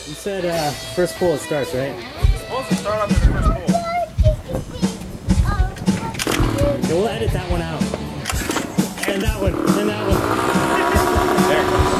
You said first pull it starts, right? It's supposed to start off with the first pull. Okay, we'll edit that one out. And that one, and that one. There it goes.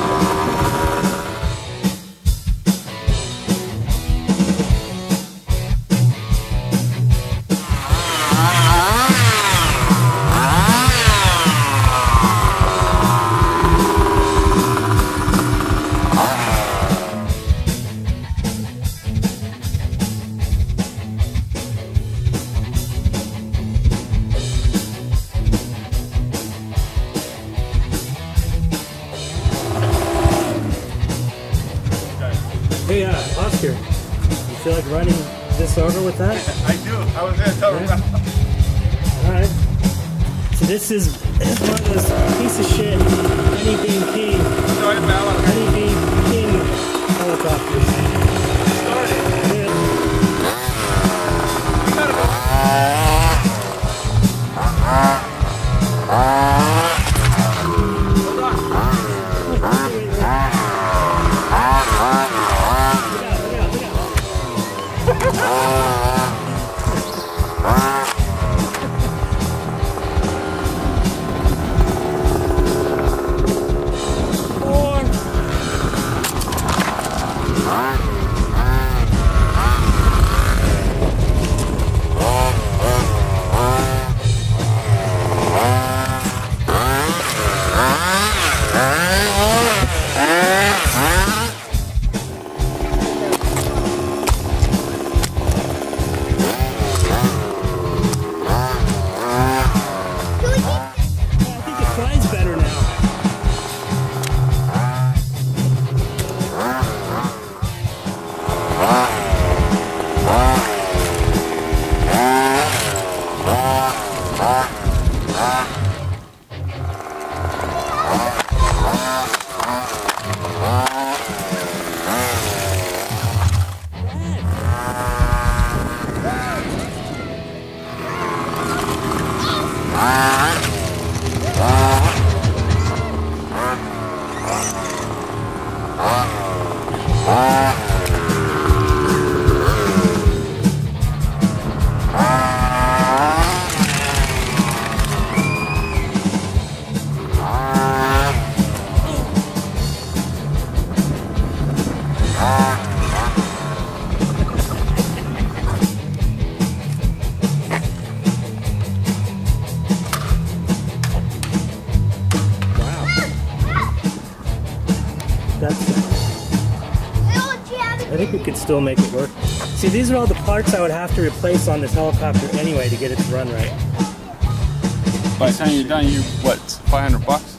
Hey, Oscar, you feel like running this over with that? I do. I was going to tell him. Alright. So this is one of those piece of shit Honey Bean King. Honey Bean King helicopters. Started. Yeah. You gotta go. I think we could still make it work. See, these are all the parts I would have to replace on this helicopter anyway to get it to run right. By the time you're done, you what, 500 bucks?